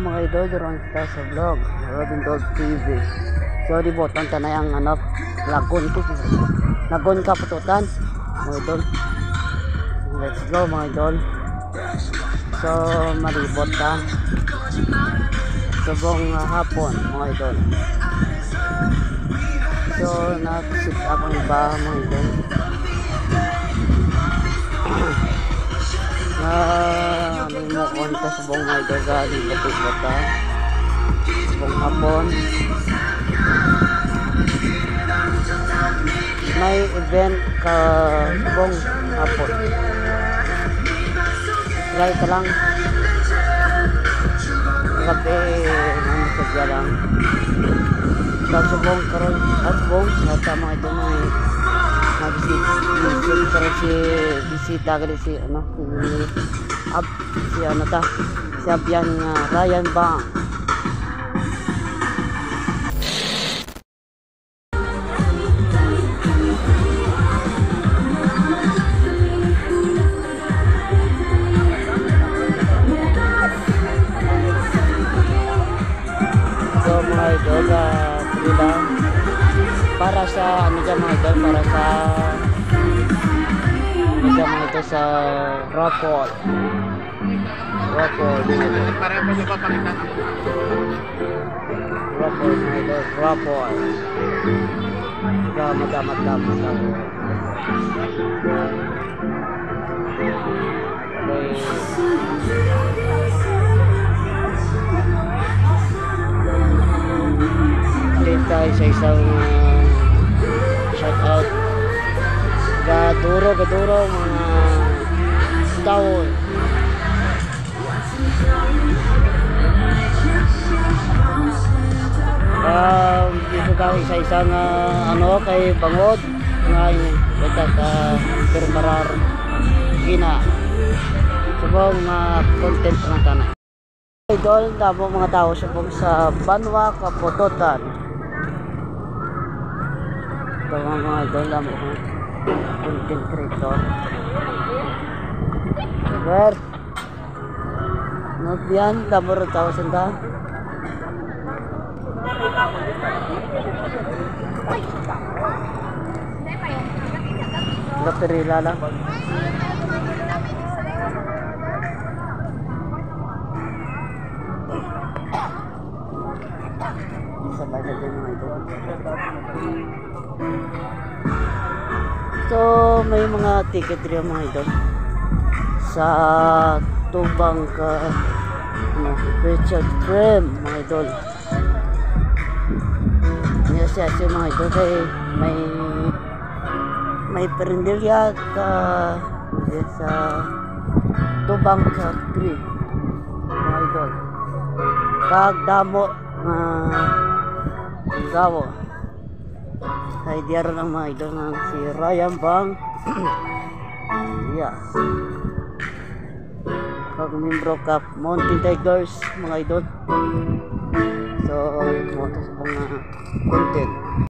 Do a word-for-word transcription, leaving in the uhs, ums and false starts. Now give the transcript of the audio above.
mga idol, durang kita sa vlog Robin Dog T V. So di botan tanay ang ano lagon ko. Lagon ka pututan mga idol. Let's go mga idol. So malibot ka. Subong uh, hapon mga idol. So nag-sit up ang iba mga idol. Na mo on ta subong mga idol sa libot-libot ka. Subong hapon. May event ka subong hapon. Gaya ka lang. Gabi nang sadya lang. Subong karon asbong nata mga idol may nag-visit karon si bisita gali si ano si ab si ano ta si Abyan nga Ryan Bang. So mga idol uh, lang para sa ano dyan mga idol, para sa ano dyan mga idol sa raffle raffle raffle mga idol, raffle saka madamat-damat lang tayo sa isang uh, shout out gaduro gaduro mga taon um, dito tayo sa isang uh, ano kay Bangod nga ito ka Permarar Gina subong mga content ng tanay idol tamo mga tao subong sa Banwa Kapututan. Ito mga idol lang mga content creator. Super. Not yan, labor tawasan ka. Laperila lang. Sabay na din mga idol. So may mga ticket rin mga idol sa Tubang ka ano, Richard Frame mga idol. Yes, yes, yung mga idol kay may may perindilya ka yes, sa Tubang ka three mga idol. Kagdamo nga gawo ay diyan lang mga idol ng si Ryan Bang. Yeah. Pag-membro Cup Mountain Tigers mga idol. So, mo to sa mga content.